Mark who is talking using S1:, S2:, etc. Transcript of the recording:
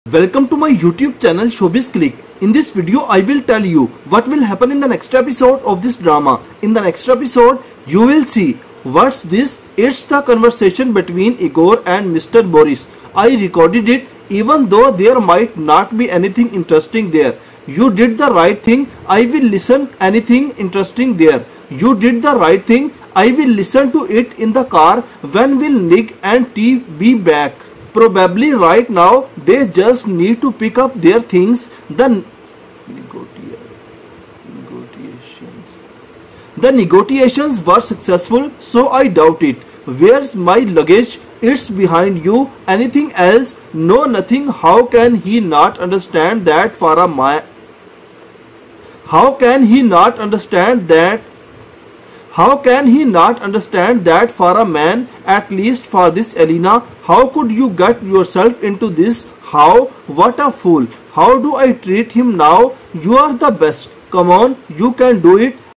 S1: Welcome to my YouTube channel Showbiz Click. In this video I will tell you what will happen in the next episode of this drama. In the next episode you will see what's this. It's the conversation between Igor and Mr. Boris. I recorded it even though there might not be anything interesting there. You did the right thing. I will listen anything interesting there. You did the right thing. I will listen to it in the car. When will Nick and T be back? Probably right now. They just need to pick up their things. The negotiations were successful, so I doubt it. Where's my luggage? It's behind you. Anything else? No, nothing. How can he not understand that for a man? How can he not understand that? How can he not understand that for a man, at least for this Elena? How could you get yourself into this? How? What a fool. How do I treat him now? You are the best. Come on, you can do it.